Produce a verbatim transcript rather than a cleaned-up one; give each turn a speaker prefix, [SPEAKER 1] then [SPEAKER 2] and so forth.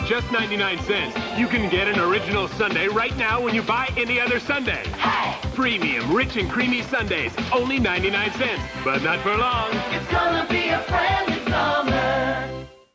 [SPEAKER 1] just ninety-nine cents. You can get an original sundae right now when you buy any other sundae.
[SPEAKER 2] Hey!
[SPEAKER 1] Premium, rich and creamy sundaes, only ninety-nine cents. But not for long.
[SPEAKER 2] It's gonna be a friendly summer.